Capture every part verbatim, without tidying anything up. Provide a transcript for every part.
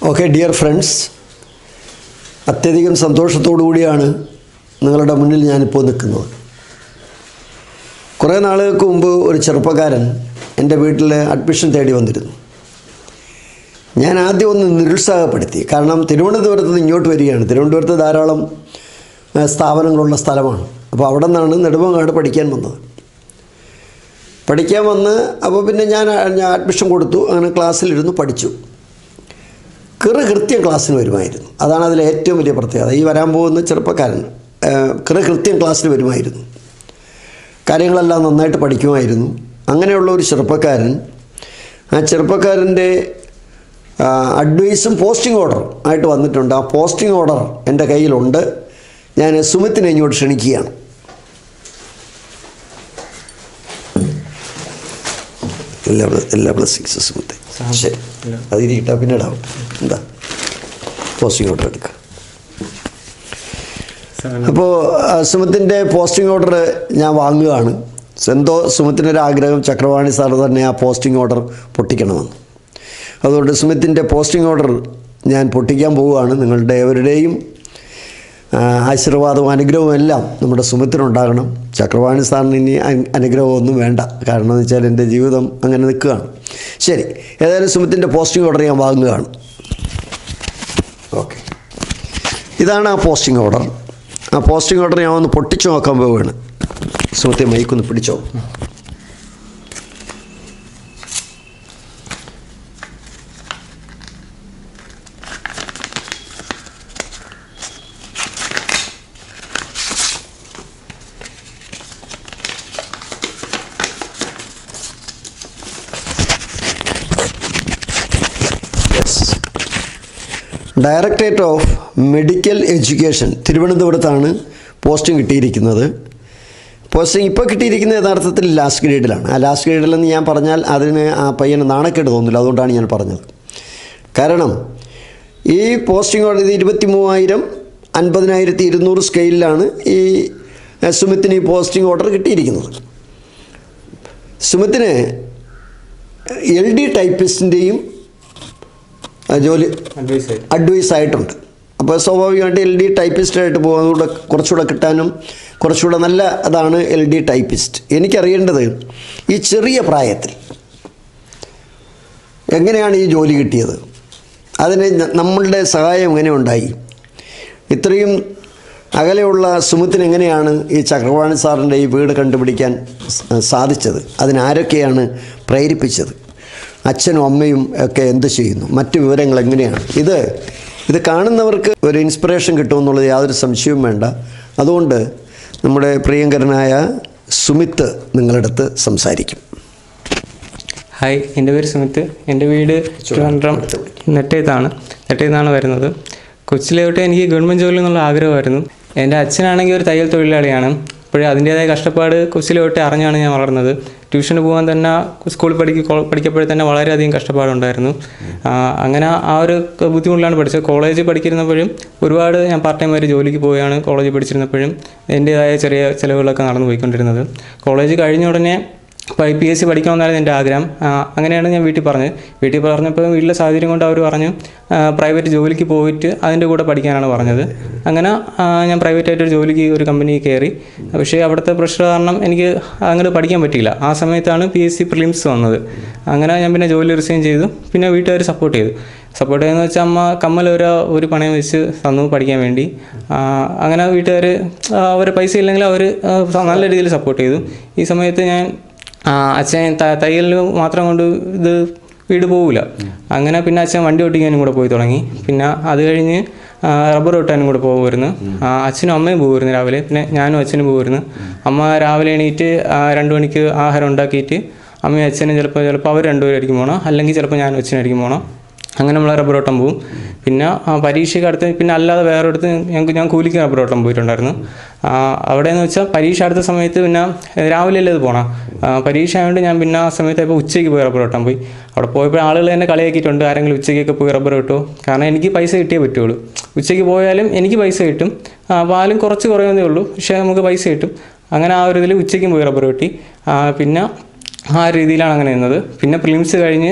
Okay dear friends, അത്യധികം സന്തോഷത്തോടു കൂടിയാണ് നിങ്ങളുടെ മുന്നിൽ ഞാനിപ്പോൾ നിൽക്കുന്നത്. കുറേ നാളുകൾക്ക് മുമ്പ് ഒരു ചെറുപ്പക്കാരൻ എൻ്റെ വീട്ടിൽ അഡ്മിഷൻ തേടി വന്നിരുന്നു. ഞാൻ ആദ്യം ഒന്ന് നിരുത്സാഹപ്പെടുത്തി. കാരണം തിരുവനന്തപുരത്ത് നിന്ന് ഇങ്ങോട്ട് വരികയാണ്. തിരുവനന്തപുരത്ത് ധാരാളം സ്ഥാപനങ്ങളുള്ള സ്ഥലമാണ്. അപ്പോൾ അവിടെ നിന്നാണ് നെടുമങ്ങാട് പഠിക്കാൻ വന്നത്. പഠിക്കാൻ വന്ന് അപ്പോൾ പിന്നെ ഞാൻ ഞാൻ അഡ്മിഷൻ കൊടുത്തു. അങ്ങനെ ക്ലാസ്സിലിരുന്നു പഠിച്ചു. കൃ കൃത്യം ക്ലാസ്സിന് വരുമായിരുന്നു. അതാണ് അതിലെ ഏറ്റവും വലിയ പ്രത്യേകത. ഈ വരാൻ പോകുന്ന ചെറുപ്പക്കാരൻ കൃ കൃത്യം ക്ലാസ്സിൽ വരുമായിരുന്നു. കാര്യങ്ങളെല്ലാം നന്നായിട്ട് പഠിക്കുമായിരുന്നു. അങ്ങനെയുള്ള ഒരു ചെറുപ്പക്കാരൻ, ആ ചെറുപ്പക്കാരൻ്റെ അഡ്വൈസും പോസ്റ്റിംഗ് ഓർഡറും ആയിട്ട് വന്നിട്ടുണ്ട്. ആ പോസ്റ്റിംഗ് ഓർഡർ എൻ്റെ കയ്യിലുണ്ട്. ഞാൻ സുമിത്തിനെ ഇങ്ങോട്ട് ക്ഷണിക്കുകയാണ്. എല്ലാ എല്ലാ ബ്ലെസ്സിങ്സും സുമിത്തെ. ശരി, അതിരിക്കട്ടെ, പിന്നെ ഇടാവും. എന്താ പോസ്റ്റിംഗ് ഓർഡർ എടുക്കുക. അപ്പോൾ സുമിത്തിൻ്റെ പോസ്റ്റിംഗ് ഓർഡർ ഞാൻ വാങ്ങുകയാണ്. എന്തോ സുമിത്തിൻ്റെ ഒരു ആഗ്രഹം, ചക്രവാണി സാർ തന്നെ ആ പോസ്റ്റിംഗ് ഓർഡർ പൊട്ടിക്കണമെന്ന്. അതുകൊണ്ട് സുമിത്തിൻ്റെ പോസ്റ്റിംഗ് ഓർഡർ ഞാൻ പൊട്ടിക്കാൻ പോവുകയാണ്. നിങ്ങളുടെ എവരുടെയും ആശീർവാദവും അനുഗ്രഹവും എല്ലാം നമ്മുടെ സുമിത്തിനുണ്ടാകണം. ചക്രവാണി സാറിന് ഇനി അനുഗ്രഹമൊന്നും വേണ്ട. കാരണം എന്ന് വെച്ചാൽ എൻ്റെ ജീവിതം അങ്ങനെ നിൽക്കുകയാണ്. ശരി, ഏതായാലും സുമിത്തിൻ്റെ പോസ്റ്റിംഗ് ഓർഡർ ഞാൻ വാങ്ങുകയാണ്. ഓക്കെ, ഇതാണ് ആ പോസ്റ്റിംഗ് ഓർഡർ. ആ പോസ്റ്റിംഗ് ഓർഡർ ഞാൻ ഒന്ന് പൊട്ടിച്ചു നോക്കാൻ പോവുകയാണ്. സുമിത്തെ മൈക്കൊന്ന് പിടിച്ചോ. ഡയറക്ടറേറ്റ് ഓഫ് മെഡിക്കൽ എഡ്യൂക്കേഷൻ, തിരുവനന്തപുരത്താണ് പോസ്റ്റിംഗ് കിട്ടിയിരിക്കുന്നത്. പോസ്റ്റിംഗ് ഇപ്പോൾ കിട്ടിയിരിക്കുന്നത് യഥാർത്ഥത്തിൽ ലാസ്റ്റ് ഗ്രേഡിലാണ്. ആ ലാസ്റ്റ് ഗ്രേഡിലെന്ന് ഞാൻ പറഞ്ഞാൽ അതിന് ആ പയ്യന് നാണക്കേട് തോന്നില്ല. അതുകൊണ്ടാണ് ഞാൻ പറഞ്ഞത്. കാരണം ഈ പോസ്റ്റിംഗ് ഓർഡർ ഇത് ഇരുപത്തി മൂവായിരം അൻപതിനായിരത്തി ഇരുന്നൂറ് സ്കെയിലാണ് ഈ സുമിത്തിന് ഈ പോസ്റ്റിംഗ് ഓർഡർ കിട്ടിയിരിക്കുന്നത്. സുമിത്തിന് എൽ ഡി ടൈപ്പിസ്റ്റിൻ്റെയും ജോലി അഡ്വൈസ് ആയിട്ടുണ്ട്. അപ്പോൾ സ്വാഭാവികമായിട്ട് എൽ ഡി ടൈപ്പിസ്റ്റായിട്ട് പോകുന്നതുകൂടെ കുറച്ചുകൂടെ കിട്ടാനും കുറച്ചുകൂടെ നല്ല അതാണ് എൽ ഡി ടൈപ്പിസ്റ്റ്. എനിക്കറിയേണ്ടത് ഈ ചെറിയ പ്രായത്തിൽ എങ്ങനെയാണ് ഈ ജോലി കിട്ടിയത്, അതിന് നമ്മളുടെ സഹായം എങ്ങനെ ഉണ്ടായി, ഇത്രയും അകലെയുള്ള സുമിത്തിന് എങ്ങനെയാണ് ഈ ചക്രവാണി സാറിൻ്റെ ഈ വീട് കണ്ടുപിടിക്കാൻ സാധിച്ചത്, അതിനാരൊക്കെയാണ് പ്രേരിപ്പിച്ചത്, അച്ഛനും അമ്മയും ഒക്കെ എന്ത് ചെയ്യുന്നു, മറ്റു വിവരങ്ങൾ എങ്ങനെയാണ്, ഇത് ഇത് കാണുന്നവർക്ക് ഒരു ഇൻസ്പിറേഷൻ കിട്ടുമെന്നുള്ളത് യാതൊരു സംശയവും വേണ്ട. അതുകൊണ്ട് നമ്മുടെ പ്രിയങ്കരനായ സുമിത്ത് നിങ്ങളടുത്ത് സംസാരിക്കും. ഹായ്, എൻ്റെ പേര് സുമിത്ത്. എൻ്റെ വീട് ട്രിവാൻഡ്രം നെട്ടയത്താണ് നെട്ടയത്താണ് വരുന്നത്. കൊച്ചിലെ തൊട്ട് എനിക്ക് ഗവൺമെൻറ് ജോലി എന്നുള്ള ആഗ്രഹമായിരുന്നു. എൻ്റെ അച്ഛനാണെങ്കിൽ ഒരു തയ്യൽ തൊഴിലാളിയാണ്. അപ്പോഴേ അതിൻ്റേതായ കഷ്ടപ്പാട് കൊച്ചിലെ തൊട്ട് അറിഞ്ഞാണ് ഞാൻ വളർന്നത്. ട്യൂഷന് പോകാൻ തന്നെ സ്കൂളിൽ പഠിക്കുക പഠിക്കപ്പോഴേ തന്നെ വളരെയധികം കഷ്ടപ്പാടുണ്ടായിരുന്നു. അങ്ങനെ ആ ഒരു ബുദ്ധിമുട്ടിലാണ് പഠിച്ചത്. കോളേജിൽ പഠിച്ചിരുന്നപ്പോഴും ഒരുപാട് ഞാൻ പാർട്ട് ടൈം വരെ ജോലിക്ക് പോവുകയാണ്. കോളേജിൽ പഠിച്ചിരുന്നപ്പോഴും എൻ്റേതായ ചെറിയ ചിലവുകളൊക്കെ നടന്നു പോയിക്കൊണ്ടിരുന്നത്. കോളേജ് കഴിഞ്ഞ ഉടനെ ഇപ്പോൾ പി എസ് സി പഠിക്കണമെന്നായിരുന്നു എൻ്റെ ആഗ്രഹം. അങ്ങനെയാണ് ഞാൻ വീട്ടിൽ പറഞ്ഞത്. വീട്ടിൽ പറഞ്ഞപ്പോൾ വീട്ടിലെ സാഹചര്യം കൊണ്ട് അവർ പറഞ്ഞു പ്രൈവറ്റ് ജോലിക്ക് പോയിട്ട് അതിൻ്റെ കൂടെ പഠിക്കാനാണ് പറഞ്ഞത്. അങ്ങനെ ഞാൻ പ്രൈവറ്റായിട്ടൊരു ജോലിക്ക് ഒരു കമ്പനിയിൽ കയറി. പക്ഷേ അവിടുത്തെ പ്രഷർ കാരണം എനിക്ക് അങ്ങോട്ട് പഠിക്കാൻ പറ്റിയില്ല. ആ സമയത്താണ് പി എസ് സി പ്രിലിംസ് വന്നത്. അങ്ങനെ ഞാൻ പിന്നെ ജോലി റിസൈൻ ചെയ്തു. പിന്നെ വീട്ടുകാർ സപ്പോർട്ട് ചെയ്തു. സപ്പോർട്ട് ചെയ്യുന്നത് വെച്ചാൽ അമ്മ കമ്മൽ ഒരു ഒരു പണയം വെച്ച് തന്നു പഠിക്കാൻ വേണ്ടി. അങ്ങനെ വീട്ടുകാർ അവർ പൈസ ഇല്ലെങ്കിൽ അവർ നല്ല രീതിയിൽ സപ്പോർട്ട് ചെയ്തു. ഈ സമയത്ത് ഞാൻ അച്ഛൻ തയ്യലിന് മാത്രം കൊണ്ട് ഇത് വീട് പോകില്ല. അങ്ങനെ പിന്നെ അച്ഛൻ വണ്ടി ഓടിക്കാനും കൂടെ പോയി തുടങ്ങി. പിന്നെ അത് കഴിഞ്ഞ് റബ്ബർ വെട്ടാനും കൂടെ പോകുമായിരുന്നു. അച്ഛനും അമ്മയും പോകുമായിരുന്നു രാവിലെ. പിന്നെ ഞാനും അച്ഛനും പോകുമായിരുന്നു. അമ്മ രാവിലെ എണീറ്റ് രണ്ട് മണിക്ക് ആഹാരം ഉണ്ടാക്കിയിട്ട് അമ്മയും അച്ഛനും ചിലപ്പോൾ ചിലപ്പോൾ അവർ രണ്ടുപേരായിരിക്കും പോകണം, അല്ലെങ്കിൽ ചിലപ്പോൾ ഞാനും അച്ഛനായിരിക്കും പോകണം. അങ്ങനെ നമ്മൾ റബ്ബർ വെട്ടാൻ പോകും. പിന്നെ പരീക്ഷയ്ക്ക് അടുത്ത് പിന്നെ അല്ലാതെ വേറെ അടുത്ത് ഞങ്ങൾക്ക് ഞാൻ കൂലിക്ക് റബ്ബർ വെട്ടാൻ പോയിട്ടുണ്ടായിരുന്നു. അവിടെയെന്ന് വെച്ചാൽ പരീക്ഷ അടുത്ത സമയത്ത് പിന്നെ രാവിലെ അല്ലേ അത് പോകണം. പരീക്ഷ ആയതുകൊണ്ട് ഞാൻ പിന്നെ ആ സമയത്ത് ഇപ്പോൾ ഉച്ചയ്ക്ക് പോയി റബ്ബർ വെട്ടാൻ പോയി. അവിടെ പോയപ്പോൾ ആളുകൾ എന്നെ കളിയാക്കിയിട്ടുണ്ട്, ആരെങ്കിലും ഉച്ചയ്ക്കൊക്കെ പോയി റബ്ബർ വെട്ടുമോ. കാരണം എനിക്ക് പൈസ കിട്ടിയേ പറ്റുള്ളൂ. ഉച്ചയ്ക്ക് പോയാലും എനിക്ക് പൈസ കിട്ടും, പാലും കുറച്ച് കുറയുന്നതേ ഉള്ളൂ, പക്ഷേ നമുക്ക് പൈസ കിട്ടും. അങ്ങനെ ആ ഒരു ഇതിൽ ഉച്ചയ്ക്കും പോയി റബ്ബർ വെട്ടി. പിന്നെ ആ രീതിയിലാണ് അങ്ങനെ നിന്നത്. പിന്നെ പ്രിലിംസ് കഴിഞ്ഞ്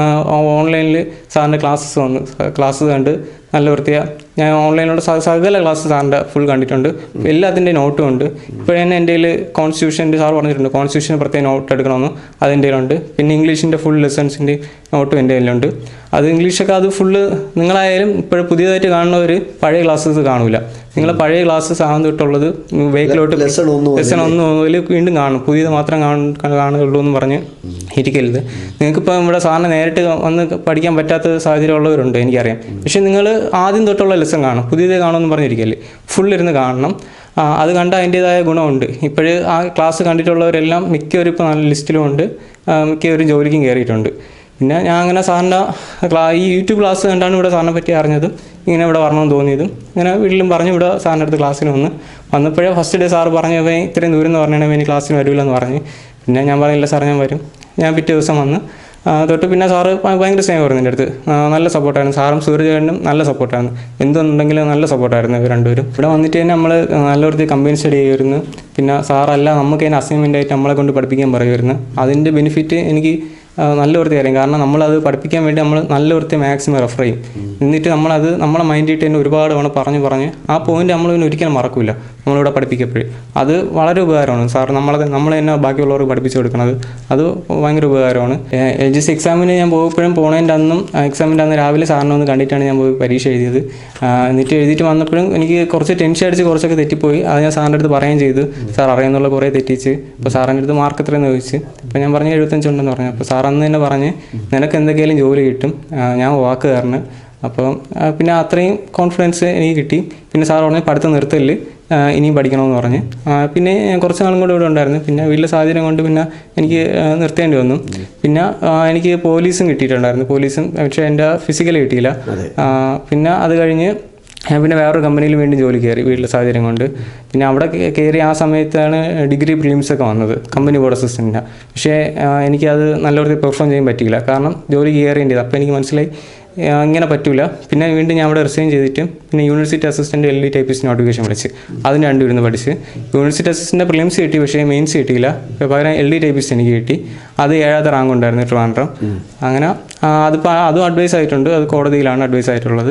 ഓൺലൈനിൽ സാറിൻ്റെ ക്ലാസ്സസ് വന്നു. ക്ലാസ് കണ്ട് നല്ല വൃത്തിയാണ്. ഞാൻ ഓൺലൈനിലൂടെ സകല ക്ലാസ് സാറിൻ്റെ ഫുൾ കണ്ടിട്ടുണ്ട്. എല്ലാത്തിൻ്റെ നോട്ടും ഉണ്ട്. ഇപ്പോഴന്നെ എൻ്റെ കയ്യിൽ കോൺസ്റ്റിറ്റ്യൂഷൻ്റെ സാർ പറഞ്ഞിട്ടുണ്ട്, കോൺസ്റ്റിറ്റ്യൂഷന് പ്രത്യേക നോട്ട് എടുക്കണമെന്ന്. അതിൻ്റെ കയ്യിലുണ്ട്. പിന്നെ ഇംഗ്ലീഷിൻ്റെ ഫുൾ ലെസൺസിൻ്റെ നോട്ടും എൻ്റെ കയ്യിലുണ്ട്. അത് ഇംഗ്ലീഷൊക്കെ അത് ഫുള്ള് നിങ്ങളായാലും ഇപ്പോൾ പുതിയതായിട്ട് കാണുന്നവർ പഴയ ക്ലാസ്സസ് കാണില്ല. നിങ്ങൾ പഴയ ക്ലാസ്സസ് ആകുന്ന തൊട്ടുള്ളത് വേക്കിലോട്ട് ലെസൺ ഒന്നും മുതൽ വീണ്ടും കാണും. പുതിയത് മാത്രം കാണുകയുള്ളൂ എന്ന് പറഞ്ഞ് ഇരിക്കരുത്. നിങ്ങൾക്കിപ്പോൾ ഇവിടെ സാറിന് നേരിട്ട് വന്ന് പഠിക്കാൻ പറ്റാത്ത സാഹചര്യം ഉള്ളവരുണ്ട്, എനിക്കറിയാം. പക്ഷേ നിങ്ങൾ ആദ്യം തൊട്ടുള്ള ലെസൺ കാണും, പുതിയതേ കാണുമെന്ന് പറഞ്ഞിരിക്കല്ലേ. ഫുള്ളിരുന്ന് കാണണം. അത് കണ്ട അതിൻ്റേതായ ഗുണമുണ്ട്. ഇപ്പോഴ് ആ ക്ലാസ് കണ്ടിട്ടുള്ളവരെല്ലാം മിക്കവരും ഇപ്പോൾ നല്ല ലിസ്റ്റിലുമുണ്ട്, മിക്കവരും ജോലിക്കും കയറിയിട്ടുണ്ട്. പിന്നെ ഞാൻ അങ്ങനെ സാറിൻ്റെ ക്ലാ ഈ യൂട്യൂബ് ക്ലാസ് കണ്ടാണ് ഇവിടെ സാറിനെ പറ്റി അറിഞ്ഞതും ഇങ്ങനെ ഇവിടെ വരണമെന്ന് തോന്നിയതും. ഇങ്ങനെ വീട്ടിലും പറഞ്ഞു ഇവിടെ സാറിൻ്റെ അടുത്ത് ക്ലാസ്സിന് വന്ന് വന്നപ്പോഴേ ഫസ്റ്റ് ഡേ സാറ് പറഞ്ഞു, അവൻ ഇത്രയും ദൂരം എന്ന് പറഞ്ഞാൽ ഇനി ക്ലാസ്സിന് വരില്ലെന്ന് പറഞ്ഞ്. പിന്നെ ഞാൻ പറഞ്ഞില്ല സാർ ഞാൻ വരും. ഞാൻ പിറ്റേ ദിവസം വന്ന് തൊട്ട് പിന്നെ സാറ് ഭയങ്കര സ്നേഹമായിരുന്നു എൻ്റെ അടുത്ത്. നല്ല സപ്പോർട്ടായിരുന്നു. സാറും സൂര്യചേട്ടനും നല്ല സപ്പോർട്ടായിരുന്നു. എന്തുണ്ടെങ്കിലും നല്ല സപ്പോർട്ടായിരുന്നു ഇവർ രണ്ടുപേരും. ഇവിടെ വന്നിട്ട് തന്നെ നമ്മൾ നല്ലൊരു കമ്പനി സ്റ്റഡി ചെയ്യുമായിരുന്നു. പിന്നെ സാറല്ല നമുക്ക് അതിന് അസൈൻമെൻ്റ് ആയിട്ട് നമ്മളെ കൊണ്ട് പഠിപ്പിക്കാൻ പറയുമായിരുന്നു. അതിൻ്റെ ബെനിഫിറ്റ് എനിക്ക് നല്ല വൃത്തി അറിയാം. കാരണം നമ്മളത് പഠിപ്പിക്കാൻ വേണ്ടി നമ്മൾ നല്ല വൃത്തി മാക്സിമം റെഫർ ചെയ്യും. എന്നിട്ട് നമ്മളത് നമ്മളെ മൈൻഡിട്ട് തന്നെ ഒരുപാട് തവണ പറഞ്ഞ് പറഞ്ഞ് ആ പോയിന്റ് നമ്മൾ പിന്നെ ഒരിക്കലും മറക്കില്ല. നമ്മളിവിടെ പഠിപ്പിക്കപ്പോഴും അത് വളരെ ഉപകാരമാണ്. സാർ നമ്മളെ നമ്മൾ തന്നെ ബാക്കിയുള്ളവർക്ക് പഠിപ്പിച്ചു കൊടുക്കുന്നത് അത് ഭയങ്കര ഉപകാരമാണ്. എൽ ജി എസ് എക്സാമിന് ഞാൻ പോയപ്പോഴും പോണതിൻ്റെ അന്നും എക്സാമിൻ്റെ അന്ന് രാവിലെ സാറിനെ ഒന്ന് കണ്ടിട്ടാണ് ഞാൻ പോയി പരീക്ഷ എഴുതിയത്. എന്നിട്ട് എഴുതിയിട്ട് വന്നപ്പോഴും എനിക്ക് കുറച്ച് ടെൻഷൻ അടിച്ച് കുറച്ചൊക്കെ തെറ്റിപ്പോയി. അത് ഞാൻ സാറിൻ്റെ അടുത്ത് പറയുകയും ചെയ്തു. സാർ അറിയാമെന്നുള്ള കുറേ തെറ്റിച്ച്. അപ്പോൾ സാറിൻ്റെ അടുത്ത് മാർക്ക് എത്രയെന്ന് ചോദിച്ച്. അപ്പോൾ ഞാൻ പറഞ്ഞ് എഴുപത്തഞ്ചുണ്ടെന്ന് പറഞ്ഞു. അപ്പോൾ സാർ അന്ന് തന്നെ പറഞ്ഞ് നിനക്ക് എന്തൊക്കെയാലും ജോലി കിട്ടും, ഞാൻ വാക്ക് തരണം. അപ്പം പിന്നെ അത്രയും കോൺഫിഡൻസ് എനിക്ക് കിട്ടി. പിന്നെ സാർ പറഞ്ഞ് പഠിത്തം നിർത്തല്, ഇനിയും പഠിക്കണമെന്ന് പറഞ്ഞ്. പിന്നെ ഞാൻ കുറച്ച് നാളും കൂടെ ഇവിടെ ഉണ്ടായിരുന്നു. പിന്നെ വീട്ടിലെ സാഹചര്യം കൊണ്ട് പിന്നെ എനിക്ക് നിർത്തേണ്ടി വന്നു. പിന്നെ എനിക്ക് പോലീസും കിട്ടിയിട്ടുണ്ടായിരുന്നു. പോലീസും പക്ഷേ എൻ്റെ ഫിസിക്കൽ കിട്ടിയില്ല. പിന്നെ അത് കഴിഞ്ഞ് ഞാൻ പിന്നെ വേറൊരു കമ്പനിയിൽ വീണ്ടും ജോലി കയറി വീട്ടിലെ സാഹചര്യം കൊണ്ട്. പിന്നെ അവിടെ കയറി ആ സമയത്താണ് ഡിഗ്രി പ്രിലിംസൊക്കെ വന്നത്, കമ്പനി ബോർഡ് അസിസ്റ്റൻറ്റിൻ്റെ. പക്ഷേ എനിക്കത് നല്ലൊരു പെർഫോം ചെയ്യാൻ പറ്റിയില്ല. കാരണം ജോലി കയറേണ്ടത്. അപ്പോൾ എനിക്ക് മനസ്സിലായി ഇങ്ങനെ പറ്റില്ല. പിന്നെ വീണ്ടും ഞാൻ അവിടെ റിസൈൻ ചെയ്തിട്ടും പിന്നെ university assistant L D typist notification വിളിച്ച് അതും രണ്ടും ഇരുന്ന് പഠിച്ച്. യൂണിവേഴ്സിറ്റി അസിസ്റ്റൻ്റെ പ്രിലിംസ് കിട്ടി, പക്ഷേ മെയിൻസ് കിട്ടിയില്ല. പകരം എൽ ഡി ടൈപ്പിസ്റ്റ് എനിക്ക് കിട്ടി. അത് ഏഴാമത്തെ റാങ്ക് ഉണ്ടായിരുന്നു ട്രിവാൻഡ്രം. അങ്ങനെ അതിപ്പോൾ അതും അഡ്വൈസ് ആയിട്ടുണ്ട്. അത് കോടതിയിലാണ് അഡ്വൈസ് ആയിട്ടുള്ളത്.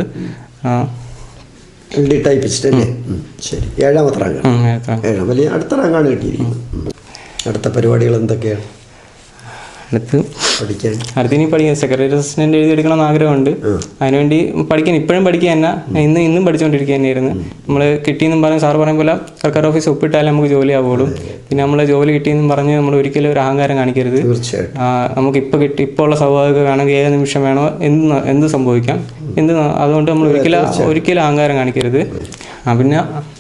എൽ ഡി ടൈപ്പിസ്റ്റ് അല്ലേ? ശരി, ഏഴാമത്തെ റാങ്കാണ്. ഏഴാം വലിയ അടുത്ത റാങ്കാണ് കിട്ടിയിരിക്കുന്നത്. അടുത്ത പരിപാടികൾ എന്തൊക്കെയാണ്? അടുത്ത് പഠിക്കാൻ അടുത്ത് ഇനി പഠിക്കാൻ സെക്രട്ടറി അസിസ്റ്റൻ്റ് എഴുതിയെടുക്കണമെന്ന് ആഗ്രഹമുണ്ട്. അതിനുവേണ്ടി പഠിക്കാൻ ഇപ്പോഴും പഠിക്കുക തന്നെ. ഇന്ന് ഇന്നും പഠിച്ചുകൊണ്ടിരിക്കുക തന്നെയായിരുന്നു. നമ്മൾ കിട്ടിയെന്നും പറഞ്ഞ് സാറ് പറയും പോലെ സർക്കാർ ഓഫീസ് ഒപ്പിട്ടാലേ നമുക്ക് ജോലി ആവുള്ളൂ. പിന്നെ നമ്മൾ ജോലി കിട്ടിയെന്നും പറഞ്ഞ് നമ്മൾ ഒരിക്കലും ഒരു അഹങ്കാരം കാണിക്കരുത്. നമുക്ക് ഇപ്പോൾ കിട്ടി ഇപ്പോൾ ഉള്ള സൗഭാഗ്യം വേണമെങ്കിൽ ഏത് നിമിഷം വേണോ എന്ത് എന്ത് സംഭവിക്കാം. എന്ത് അതുകൊണ്ട് നമ്മൾ ഒരിക്കലും ഒരിക്കലും അഹങ്കാരം കാണിക്കരുത്. ആ പിന്നെ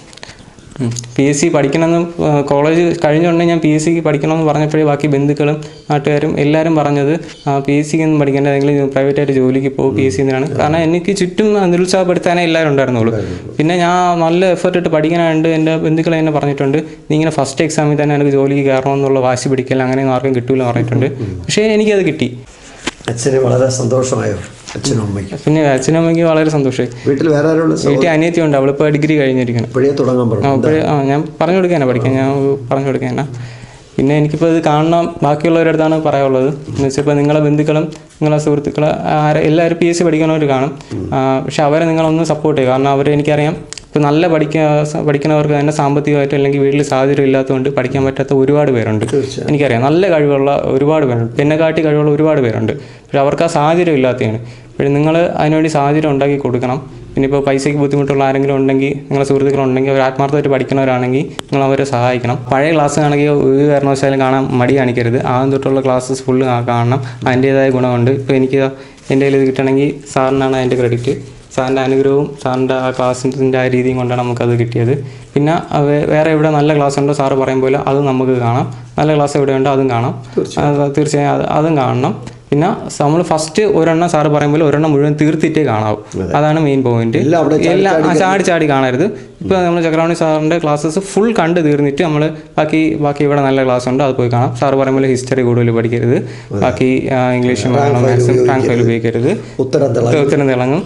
പി എസ് സി പഠിക്കണമെന്ന് കോളേജ് കഴിഞ്ഞുകൊണ്ടേ ഞാൻ പി എസ് സിക്ക് പഠിക്കണമെന്ന് പറഞ്ഞപ്പോഴേ ബാക്കി ബന്ധുക്കളും നാട്ടുകാരും എല്ലാവരും പറഞ്ഞത് പി എസ് സിക്ക് ഒന്നും പഠിക്കേണ്ട, ഏതെങ്കിലും പ്രൈവറ്റായിട്ട് ജോലിക്ക് പോകും പി എസ് സി എന്നാണ്. കാരണം എനിക്ക് ചുറ്റും നിരുത്സാഹപ്പെടുത്താനേ എല്ലാവരും ഉണ്ടായിരുന്നുള്ളൂ. പിന്നെ ഞാൻ നല്ല എഫേർട്ട് ഇട്ട് പഠിക്കാനായിട്ട് എൻ്റെ ബന്ധുക്കൾ തന്നെ പറഞ്ഞിട്ടുണ്ട്, നീ ഇങ്ങനെ ഫസ്റ്റ് എക്സാമിൽ തന്നെ എനിക്ക് ജോലിക്ക് കയറണമെന്നുള്ള വാശി പിടിക്കൽ അങ്ങനെയൊന്നും ആർക്കും കിട്ടൂല പറഞ്ഞിട്ടുണ്ട്. പക്ഷേ എനിക്കത് കിട്ടി. അച്ഛന് വളരെ സന്തോഷമായോ? അച്ഛനും അമ്മയ്ക്കും? പിന്നെ അച്ഛനും അമ്മയ്ക്ക് വളരെ സന്തോഷമായി. വീട്ടിൽ വേറെ ആരുള്ള? വീട്ടിൽ അനിയത്തി ഉണ്ട്, അവളിപ്പോൾ ഡിഗ്രി കഴിഞ്ഞിരിക്കണം. ഇപ്പോഴേ തുടങ്ങാൻ പറഞ്ഞു? ഇപ്പോഴേ ആ ഞാൻ പറഞ്ഞു കൊടുക്കാനാണ് പഠിക്കാൻ, ഞാൻ പറഞ്ഞു കൊടുക്കാനാ. പിന്നെ എനിക്കിപ്പോൾ ഇത് കാണണം ബാക്കിയുള്ളവരുടെ അടുത്താണ് പറയാനുള്ളത്. എന്ന് വെച്ചാൽ ഇപ്പോൾ നിങ്ങളെ ബന്ധുക്കളും നിങ്ങളെ സുഹൃത്തുക്കൾ ആരെ എല്ലാവരും പി എസ് സി പഠിക്കുന്നവർ കാണും. പക്ഷെ അവരെ നിങ്ങളൊന്ന് സപ്പോർട്ട് ചെയ്യുക. കാരണം അവർ എനിക്കറിയാം ഇപ്പോൾ നല്ല പഠിക്കുക പഠിക്കുന്നവർക്ക് തന്നെ സാമ്പത്തികമായിട്ട് അല്ലെങ്കിൽ വീട്ടിൽ സാഹചര്യം ഇല്ലാത്തതുകൊണ്ട് പഠിക്കാൻ പറ്റാത്ത ഒരുപാട് പേരുണ്ട്. എനിക്കറിയാം നല്ല കഴിവുള്ള ഒരുപാട് പേരുണ്ട്, എന്നെക്കാട്ടി കഴിവുള്ള ഒരുപാട് പേരുണ്ട്. പക്ഷെ അവർക്ക് ആ സാഹചര്യം ഇല്ലാത്തതാണ്. പക്ഷേ നിങ്ങൾ അതിനുവേണ്ടി സാഹചര്യം ഉണ്ടാക്കി കൊടുക്കണം. പിന്നെ ഇപ്പോൾ പൈസയ്ക്ക് ബുദ്ധിമുട്ടുള്ള ആരെങ്കിലും ഉണ്ടെങ്കിൽ, നിങ്ങളെ സുഹൃത്തുക്കളുണ്ടെങ്കിൽ, അവർ ആത്മാർത്ഥമായിട്ട് പഠിക്കുന്നവരാണെങ്കിൽ നിങ്ങൾ അവരെ സഹായിക്കണം. പഴയ ക്ലാസ് ആണെങ്കിൽ ഒരു കാരണവശാലും കാണാൻ മടി കാണിക്കരുത്. ആദ്യം തൊട്ടുള്ള ക്ലാസ്സസ് ഫുള്ള് കാണണം. അതിൻ്റേതായ ഗുണമുണ്ട്. ഇപ്പോൾ എനിക്ക് എൻ്റെ കയ്യിൽ ഇത് കിട്ടണമെങ്കിൽ സാറിനാണ് അതിൻ്റെ ക്രെഡിറ്റ്. സാറിൻ്റെ അനുഗ്രഹവും സാറിൻ്റെ ആ ക്ലാസ്സിൻ്റെ ആ രീതിയും കൊണ്ടാണ് നമുക്കത് കിട്ടിയത്. പിന്നെ വേറെ എവിടെ നല്ല ക്ലാസ് ഉണ്ടോ സാറ് പറയും പോലെ അത് നമുക്ക് കാണാം. നല്ല ക്ലാസ് എവിടെയുണ്ടോ അതും കാണാം. തീർച്ചയായും അത് അതും കാണണം. പിന്നെ നമ്മൾ ഫസ്റ്റ് ഒരെണ്ണം സാറ് പറയുമ്പോൾ ഒരെണ്ണം മുഴുവൻ തീർത്തിട്ടേ കാണാവൂ. അതാണ് മെയിൻ പോയിന്റ്. എല്ലാം ചാടി ചാടി കാണരുത്. ഇപ്പോൾ നമ്മൾ ചക്രവാണി സാറിൻ്റെ ക്ലാസ്സസ് ഫുൾ കണ്ട് തീർന്നിട്ട് നമ്മൾ ബാക്കി ബാക്കി ഇവിടെ നല്ല ക്ലാസ് ഉണ്ട്, അത് പോയി കാണാം. സാറ് പറയുമ്പോൾ ഹിസ്റ്ററി കൂടുതൽ പഠിക്കരുത്, ബാക്കി ഇംഗ്ലീഷും മാത്സും റാങ്ക് ഫയൽ ഉപയോഗിക്കരുത്, ഉത്തരം തിളങ്ങും.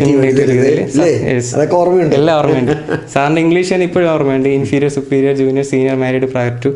എല്ലാം ഓർമ്മയുണ്ട്. സാറിൻ്റെ ഇംഗ്ലീഷ് തന്നെ ഇപ്പോഴും ഓർമ്മയുണ്ട്. Inferior, superior, junior, senior, married, prior to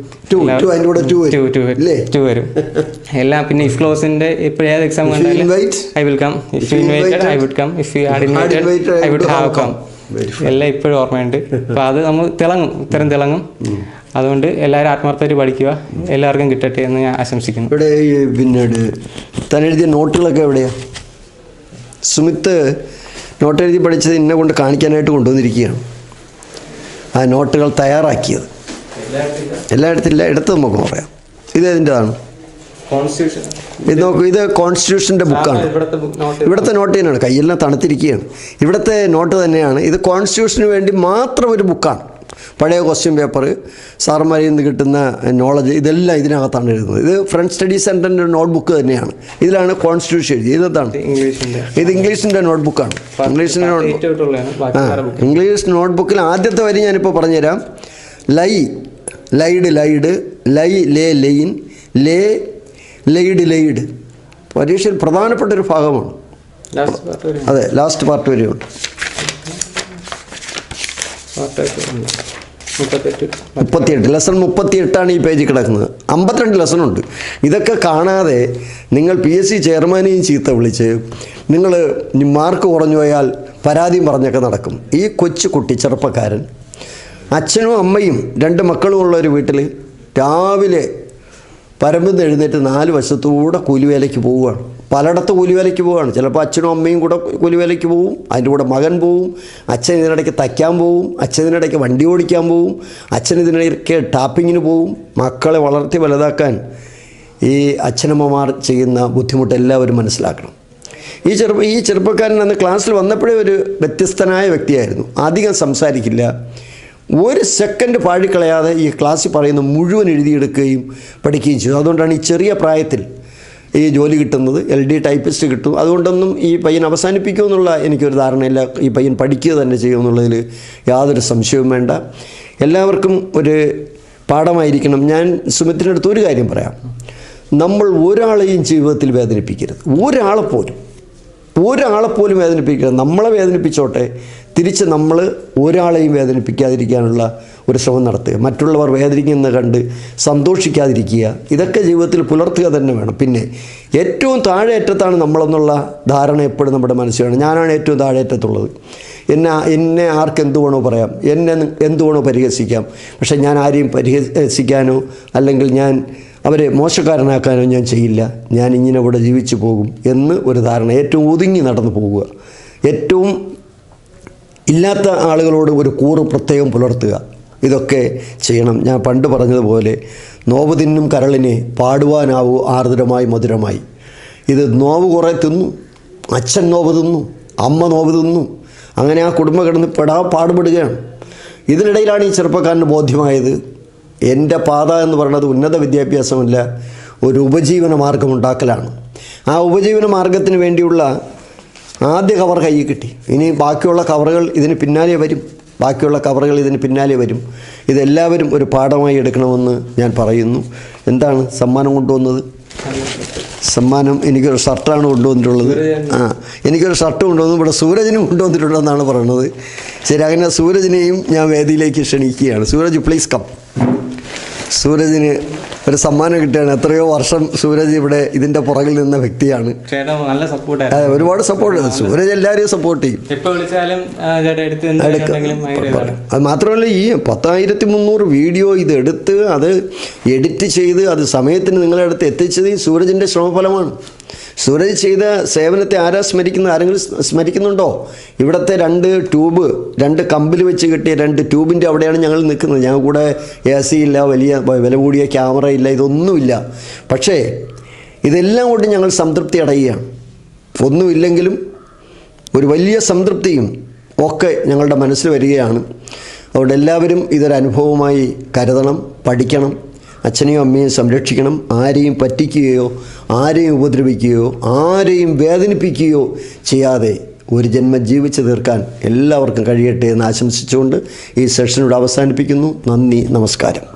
to വരും എല്ലാം. പിന്നെ ഇഫ് ക്ലോസിന്റെ ഇപ്പോൾ ഏത് എക്സാം കണ്ടാലും I will come, if you invited I would come, if you are invited I would have come, എല്ലാം ഇപ്പോഴും ഓർമ്മയുണ്ട്. അപ്പോൾ അത് നമ്മൾ തിളങ്ങും, ഉത്തരം തിളങ്ങും. അതുകൊണ്ട് എല്ലാവരും ആത്മാർത്ഥമായിട്ട് പഠിക്കുക. എല്ലാവർക്കും കിട്ടട്ടെ എന്ന് ഞാൻ ആശംസിക്കുന്നു. ഇവിടെ പിന്നീട് താൻ എഴുതിയ നോട്ടുകളൊക്കെ എവിടെയാണ്? സുമിത്ത് നോട്ട് എഴുതി പഠിച്ചത് എന്നെ കൊണ്ട് കാണിക്കാനായിട്ട് കൊണ്ടുവന്നിരിക്കുകയാണ്. ആ നോട്ടുകൾ തയ്യാറാക്കിയത് എല്ലായിടത്തില്ല, എടുത്ത് നമുക്ക് പറയാം. ഇത് ഇതിൻ്റെതാണ്. ഇത് നോക്കൂ, ഇത് കോൺസ്റ്റിറ്റ്യൂഷൻ്റെ ബുക്കാണ്. ഇവിടുത്തെ നോട്ട് തന്നെയാണ്, കയ്യെല്ലാം തണുത്തിരിക്കുകയാണ്. ഇവിടുത്തെ നോട്ട് തന്നെയാണ്. ഇത് കോൺസ്റ്റിറ്റ്യൂഷന് വേണ്ടി മാത്രം ഒരു ബുക്കാണ്. പഴയ ക്വസ്റ്റ്യൻ പേപ്പർ, സാറന്മാരിൽ നിന്ന് കിട്ടുന്ന നോളജ്, ഇതെല്ലാം ഇതിനകത്താണ് എഴുതുന്നത്. ഇത് ഫ്രണ്ട് സ്റ്റഡി സെൻറ്ററിൻ്റെ നോട്ട് ബുക്ക് തന്നെയാണ്. ഇതിലാണ് കോൺസ്റ്റിറ്റ്യൂഷൻ എഴുതി. ഇതെന്താണ്? ഇത് ഇംഗ്ലീഷിൻ്റെ നോട്ട് ബുക്കാണ്. ഇംഗ്ലീഷിൻ്റെ നോട്ട് ബുക്ക്. ആ, ഇംഗ്ലീഷ് നോട്ട് ബുക്കിൽ ആദ്യത്തെ വരി ഞാനിപ്പോൾ പറഞ്ഞുതരാം. Lie, lied, lied, lie, lay, lain, lay, lied, lied. പരീക്ഷയിൽ പ്രധാനപ്പെട്ട ഒരു ഭാഗമാണ്. അതെ, ലാസ്റ്റ് പാർട്ട് വരെയുണ്ട്. മുപ്പത്തിയെട്ട് ലെസൺ മുപ്പത്തിയെട്ടാണ് ഈ പേജിൽ കിടക്കുന്നത്. അമ്പത്തിരണ്ട് ലെസണുണ്ട്. ഇതൊക്കെ കാണാതെ നിങ്ങൾ പി എസ് സി ചെയർമാനെയും ചീത്ത വിളിച്ച് നിങ്ങൾ മാർക്ക് കുറഞ്ഞു പോയാൽ പരാതിയും പറഞ്ഞൊക്കെ നടക്കും. ഈ കൊച്ചു കുട്ടി, ചെറുപ്പക്കാരൻ, അച്ഛനും അമ്മയും രണ്ട് മക്കളും ഉള്ള ഒരു വീട്ടിൽ രാവിലെ പരമ്പെന്ന് എഴുന്നേറ്റ് നാല് വശത്തൂടെ കൂലിവേലയ്ക്ക് പോവുകയാണ്. പലയിടത്ത് കൂലിവേലയ്ക്ക് പോവുകയാണ്. ചിലപ്പോൾ അച്ഛനും അമ്മയും കൂടെ കൂലിവേലയ്ക്ക് പോവും, അതിൻ്റെ കൂടെ മകൻ പോവും, അച്ഛൻ ഇതിനിടയ്ക്ക് തയ്ക്കാൻ പോവും, അച്ഛൻ ഇതിനിടയ്ക്ക് വണ്ടി ഓടിക്കാൻ പോവും, അച്ഛൻ ഇതിനിടയ്ക്ക് ടാപ്പിങ്ങിന് പോവും. മക്കളെ വളർത്തി വലുതാക്കാൻ ഈ അച്ഛനമ്മമാർ ചെയ്യുന്ന ബുദ്ധിമുട്ട് എല്ലാവരും മനസ്സിലാക്കണം. ഈ ചെറുപ്പ ഈ ചെറുപ്പക്കാരൻ അന്ന് ക്ലാസ്സിൽ വന്നപ്പോഴേ ഒരു വ്യത്യസ്തനായ വ്യക്തിയായിരുന്നു. അധികം സംസാരിക്കില്ല, ഒരു സെക്കൻഡ് പാഴിക്കളയാതെ ഈ ക്ലാസ്സിൽ പറയുന്ന മുഴുവൻ എഴുതിയെടുക്കുകയും പഠിക്കുകയും ചെയ്തു. അതുകൊണ്ടാണ് ഈ ചെറിയ പ്രായത്തിൽ ഈ ജോലി കിട്ടുന്നത്. എൽ ഡി ടൈപ്പിസ്റ്റ് കിട്ടും. അതുകൊണ്ടൊന്നും ഈ പയ്യൻ അവസാനിപ്പിക്കുമെന്നുള്ള എനിക്കൊരു ധാരണയില്ല. ഈ പയ്യൻ പഠിക്കുക തന്നെ ചെയ്യുമെന്നുള്ളതിൽ യാതൊരു സംശയവും വേണ്ട. എല്ലാവർക്കും ഒരു പാഠമായിരിക്കണം. ഞാൻ സുമിത്തിൻ്റെ അടുത്ത് ഒരു കാര്യം പറയാം. നമ്മൾ ഒരാളെയും ജീവിതത്തിൽ വേദനിപ്പിക്കരുത്. ഒരാളെപ്പോലും ഒരാളെപ്പോലും വേദനിപ്പിക്കരുത്. നമ്മളെ വേദനിപ്പിച്ചോട്ടെ, തിരിച്ച് നമ്മൾ ഒരാളെയും വേദനിപ്പിക്കാതിരിക്കാനുള്ള ഒരു ശ്രമം നടത്തുക. മറ്റുള്ളവർ വേദനിക്കുന്ന കണ്ട് സന്തോഷിക്കാതിരിക്കുക. ഇതൊക്കെ ജീവിതത്തിൽ പുലർത്തുക തന്നെ വേണം. പിന്നെ ഏറ്റവും താഴേറ്റത്താണ് നമ്മളെന്നുള്ള ധാരണ എപ്പോഴും നമ്മുടെ മനസ്സിൽ വേണം. ഞാനാണ് ഏറ്റവും താഴേറ്റത്തുള്ളത്. എന്നെ എന്നെ ആർക്ക് എന്ത് വേണോ പറയാം, എന്നെ എന്ത് വേണോ പരിഹസിക്കാം. പക്ഷേ ഞാൻ ആരെയും പരിഹസിക്കാനോ അല്ലെങ്കിൽ ഞാൻ അവരെ മോശക്കാരനാക്കാനോ ഞാൻ ചെയ്യില്ല. ഞാൻ ഇങ്ങനെ ഇവിടെ ജീവിച്ചു പോകും എന്ന് ഒരു ധാരണ. ഏറ്റവും ഒതുങ്ങി നടന്നു പോവുക. ഏറ്റവും ഇല്ലാത്ത ആളുകളോട് ഒരു കൂറ് പ്രത്യേകം പുലർത്തുക. ഇതൊക്കെ ചെയ്യണം. ഞാൻ പണ്ട് പറഞ്ഞതുപോലെ നോവ് തിന്നും കരളിനെ പാടുവാനാവൂ ആർദ്രമായി മധുരമായി. ഇത് നോവ് കുറേ തിന്നു, അച്ഛൻ നോവ് തിന്നു, അമ്മ നോവ് തിന്നു, അങ്ങനെ ആ കുടുംബം കിടന്ന് പെടാ പാടുപെടുകയാണ്. ഇതിനിടയിലാണ് ഈ ചെറുപ്പക്കാരന് ബോധ്യമായത് എൻ്റെ പാത എന്ന് പറയുന്നത് ഉന്നത വിദ്യാഭ്യാസമല്ല, ഒരു ഉപജീവന മാർഗമുണ്ടാക്കലാണ്. ആ ഉപജീവന മാർഗത്തിന് വേണ്ടിയുള്ള ആദ്യ കവർ കയ്യിൽ കിട്ടി. ഇനി ബാക്കിയുള്ള കവറുകൾ ഇതിന് പിന്നാലെ വരും. ബാക്കിയുള്ള കവറുകൾ ഇതിന് പിന്നാലെ വരും. ഇതെല്ലാവരും ഒരു പാഠമായി എടുക്കണമെന്ന് ഞാൻ പറയുന്നു. എന്താണ് സമ്മാനം കൊണ്ടുവന്നത്? സമ്മാനം എനിക്കൊരു ഷർട്ടാണ് കൊണ്ടുവന്നിട്ടുള്ളത്. ആ എനിക്കൊരു ഷർട്ട് കൊണ്ടുവന്നു. ഇവിടെ സൂരജിനും കൊണ്ടുവന്നിട്ടുണ്ടെന്നാണ് പറയുന്നത്. ശരി, അങ്ങനെ സൂരജിനെയും ഞാൻ വേദിയിലേക്ക് ക്ഷണിക്കുകയാണ്. Sooraj please come. സൂരജിന് ഒരു സമ്മാനം കിട്ടുകയാണ്. എത്രയോ വർഷം സൂരജ് ഇവിടെ ഇതിൻ്റെ പുറകിൽ നിന്ന വ്യക്തിയാണ്. അതെ, ഒരുപാട് സപ്പോർട്ട്. സൂരജ് എല്ലാവരെയും സപ്പോർട്ട് ചെയ്യും. അത് മാത്രമല്ല, ഈ പത്തായിരത്തി മുന്നൂറ് വീഡിയോ ഇത് എടുത്ത് അത് എഡിറ്റ് ചെയ്ത് അത് സമയത്തിന് നിങ്ങളുടെ അടുത്ത് എത്തിച്ചത് ഈ സൂരജിൻ്റെ ശ്രമഫലമാണ്. സൂരജ് ചെയ്ത സേവനത്തെ ആരാ സ്മരിക്കുന്ന? ആരെങ്കിലും സ്മരിക്കുന്നുണ്ടോ? ഇവിടുത്തെ രണ്ട് ട്യൂബ്, രണ്ട് കമ്പിൽ വെച്ച് കിട്ടിയ രണ്ട് ട്യൂബിൻ്റെ അവിടെയാണ് ഞങ്ങൾ നിൽക്കുന്നത്. ഞങ്ങൾ കൂടെ എ സി ഇല്ല, വലിയ വില കൂടിയ ക്യാമറ ഇല്ല, ഇതൊന്നുമില്ല. പക്ഷേ ഇതെല്ലാം കൊണ്ട് ഞങ്ങൾ സംതൃപ്തി അടയുകയാണ്. ഒന്നുമില്ലെങ്കിലും ഒരു വലിയ സംതൃപ്തിയും ഒക്കെ ഞങ്ങളുടെ മനസ്സിൽ വരികയാണ്. അതുകൊണ്ട് എല്ലാവരും ഇതൊരനുഭവമായി കരുതണം, പഠിക്കണം. അച്ഛനെയും അമ്മയെയും സംരക്ഷിക്കണം. ആരെയും പറ്റിക്കുകയോ ആരെയും ഉപദ്രവിക്കുകയോ ആരെയും വേദനിപ്പിക്കുകയോ ചെയ്യാതെ ഒരു ജന്മം ജീവിച്ചു തീർക്കാൻ എല്ലാവർക്കും കഴിയട്ടെ എന്ന് ആശംസിച്ചുകൊണ്ട് ഈ സെഷനോട് അവസാനിപ്പിക്കുന്നു. നന്ദി, നമസ്കാരം.